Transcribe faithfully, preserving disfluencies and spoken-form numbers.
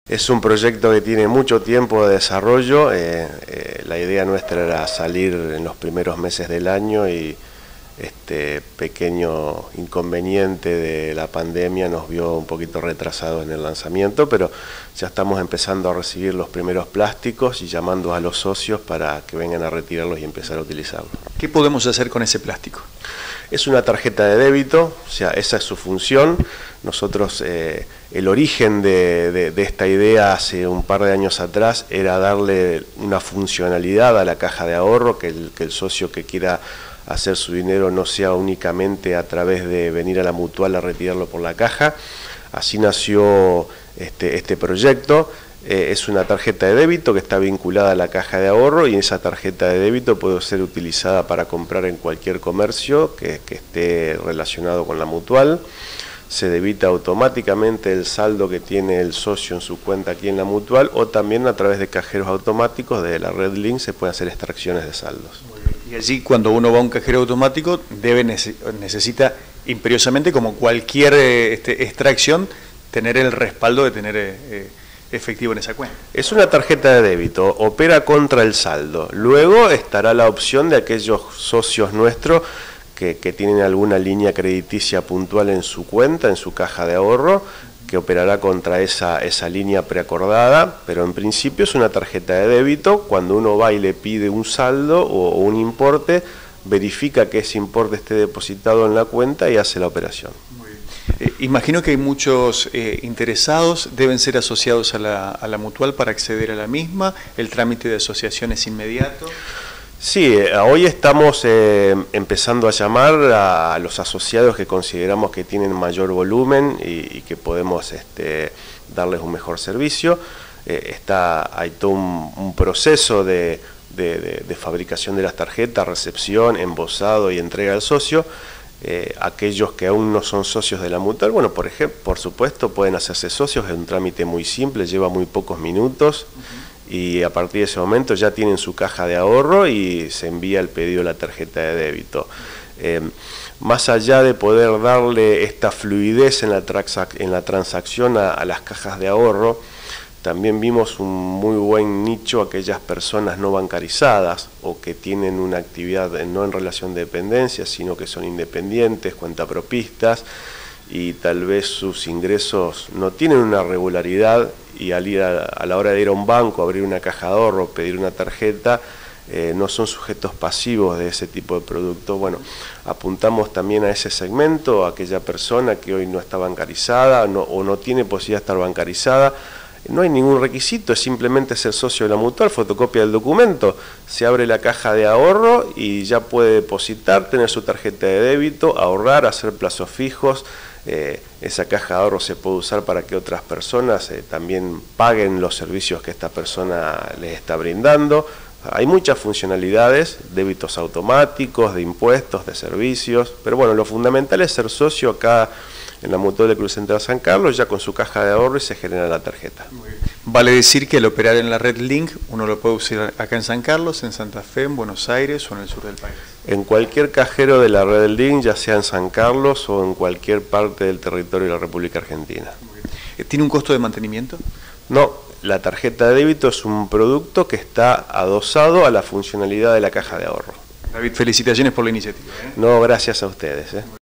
Es un proyecto que tiene mucho tiempo de desarrollo. Eh, eh, la idea nuestra era salir en los primeros meses del año y este pequeño inconveniente de la pandemia nos vio un poquito retrasados en el lanzamiento, pero ya estamos empezando a recibir los primeros plásticos y llamando a los socios para que vengan a retirarlos y empezar a utilizarlos. ¿Qué podemos hacer con ese plástico? Es una tarjeta de débito, o sea, esa es su función. Nosotros, eh, el origen de, de, de esta idea hace un par de años atrás era darle una funcionalidad a la caja de ahorro, que el, que el socio que quiera hacer su dinero no sea únicamente a través de venir a la mutual a retirarlo por la caja. Así nació este, este proyecto. Eh, es una tarjeta de débito que está vinculada a la caja de ahorro y esa tarjeta de débito puede ser utilizada para comprar en cualquier comercio que, que esté relacionado con la mutual. Se debita automáticamente el saldo que tiene el socio en su cuenta aquí en la mutual, o también a través de cajeros automáticos de la red Link se pueden hacer extracciones de saldos. Y allí, cuando uno va a un cajero automático, debe necesita imperiosamente, como cualquier este, extracción, tener el respaldo de tener eh, efectivo en esa cuenta. Es una tarjeta de débito, opera contra el saldo. Luego estará la opción de aquellos socios nuestros que, que tienen alguna línea crediticia puntual en su cuenta, en su caja de ahorro, que operará contra esa, esa línea preacordada, pero en principio es una tarjeta de débito. Cuando uno va y le pide un saldo o, o un importe, verifica que ese importe esté depositado en la cuenta y hace la operación. Muy bien. Eh, imagino que hay muchos eh, interesados, deben ser asociados a la, a la mutual para acceder a la misma, el trámite de asociación es inmediato. Sí, eh, hoy estamos eh, empezando a llamar a, a los asociados que consideramos que tienen mayor volumen y, y que podemos este, darles un mejor servicio. Eh, está, hay todo un, un proceso de, de, de, de fabricación de las tarjetas, recepción, embosado y entrega al socio. Eh, aquellos que aún no son socios de la mutual, bueno, por ejemplo, por supuesto pueden hacerse socios, es un trámite muy simple, lleva muy pocos minutos. Uh-huh. Y a partir de ese momento ya tienen su caja de ahorro y se envía el pedido de la tarjeta de débito. Eh, más allá de poder darle esta fluidez en la, en la transacción a, a las cajas de ahorro, también vimos un muy buen nicho aquellas personas no bancarizadas o que tienen una actividad no en relación de dependencia, sino que son independientes, cuentapropistas, y tal vez sus ingresos no tienen una regularidad y al ir a, a la hora de ir a un banco, abrir una caja de ahorro, pedir una tarjeta, eh, no son sujetos pasivos de ese tipo de producto. Bueno, apuntamos también a ese segmento, a aquella persona que hoy no está bancarizada no, o no tiene posibilidad de estar bancarizada. No hay ningún requisito, es simplemente ser socio de la mutual, fotocopia del documento, se abre la caja de ahorro y ya puede depositar, tener su tarjeta de débito, ahorrar, hacer plazos fijos. Eh, esa caja de ahorro se puede usar para que otras personas eh, también paguen los servicios que esta persona les está brindando. Hay muchas funcionalidades, débitos automáticos, de impuestos, de servicios, pero bueno, lo fundamental es ser socio acá en la Mutual de Club Central San Carlos, ya con su caja de ahorro y se genera la tarjeta. Muy bien. Vale decir que el operar en la red Link uno lo puede usar acá en San Carlos, en Santa Fe, en Buenos Aires o en el sur del país. En cualquier cajero de la red Link, ya sea en San Carlos o en cualquier parte del territorio de la República Argentina. Muy bien. ¿Tiene un costo de mantenimiento? No, la tarjeta de débito es un producto que está adosado a la funcionalidad de la caja de ahorro. David, felicitaciones por la iniciativa, ¿eh? No, gracias a ustedes, ¿eh?